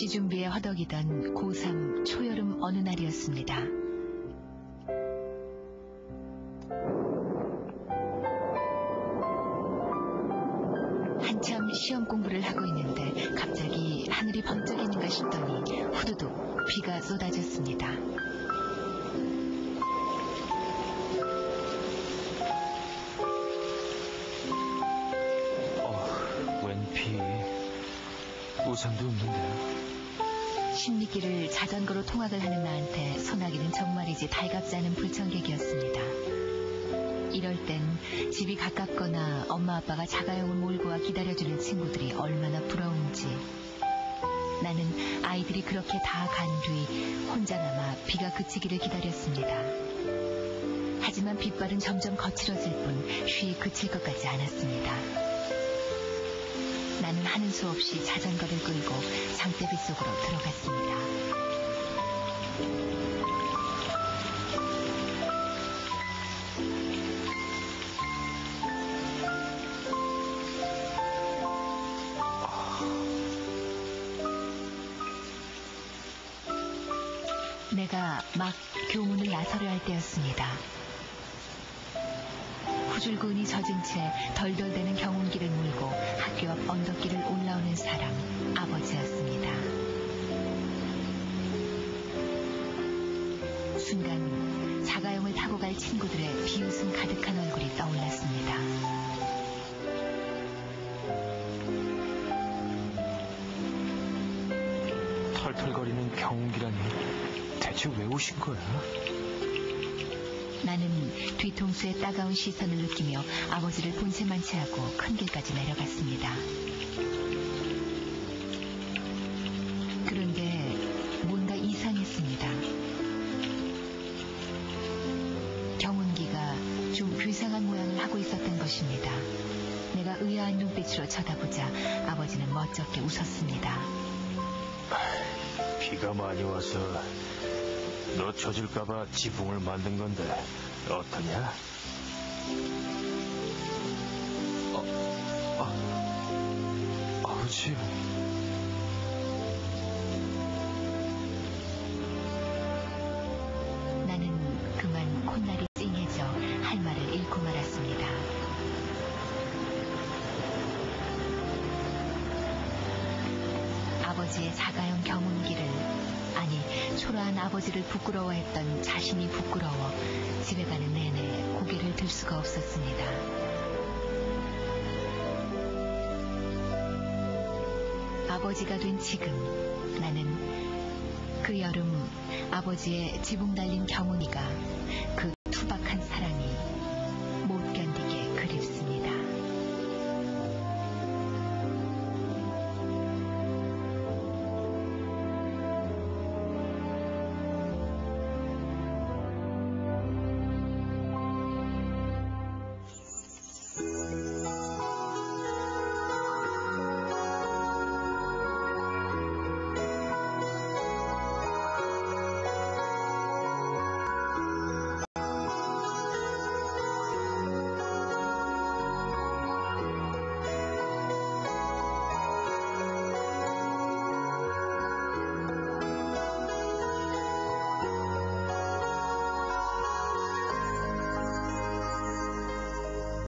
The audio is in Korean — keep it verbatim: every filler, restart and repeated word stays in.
입시 준비에 허덕이던 고삼 초여름 어느 날이었습니다. 한참 시험 공부를 하고 있는데 갑자기 하늘이 번쩍이는가 싶더니 후두둑 비가 쏟아졌습니다. 어, 웬 비. 우산도 없는데요. 십리길을 자전거로 통학을 하는 나한테 소나기는 정말이지 달갑지 않은 불청객이었습니다. 이럴 땐 집이 가깝거나 엄마 아빠가 자가용을 몰고 와 기다려주는 친구들이 얼마나 부러운지. 나는 아이들이 그렇게 다 간 뒤 혼자 남아 비가 그치기를 기다렸습니다. 하지만 빗발은 점점 거칠어질 뿐 쉬이 그칠 것 같지 않았습니다. 나는 하는 수 없이 자전거를 끌고 장대비 속으로 들어갔습니다. 내가 막 교문을 나서려 할 때였습니다. 후줄근이 젖은 채 덜덜대는 경운기를 몰고 학교 앞 언덕길을 올라오는 사람, 아버지였습니다. 순간 자가용을 타고 갈 친구들의 비웃음 가득한 얼굴이 떠올랐습니다. 털털거리는 경운기라니 대체 왜 오신 거야? 나는 뒤통수에 따가운 시선을 느끼며 아버지를 본세만 채하고 큰 길까지 내려갔습니다. 그런데 뭔가 이상했습니다. 경운기가 좀 괴상한 모양을 하고 있었던 것입니다. 내가 의아한 눈빛으로 쳐다보자 아버지는 멋쩍게 웃었습니다. 비가 많이 와서 너 젖을까봐 지붕을 만든 건데 어떠냐? 어, 아, 아버지. 나는 그만 콧날이 찡해져 할 말을 잃고 말았습니다. 아버지의 자가용 경운기를, 아니 초라한 아버지를 부끄러워했던 자신이 부끄러워 집에 가는 내내 고개를 들 수가 없었습니다. 아버지가 된 지금 나는 그 여름 아버지의 지붕 달린 경운기가 그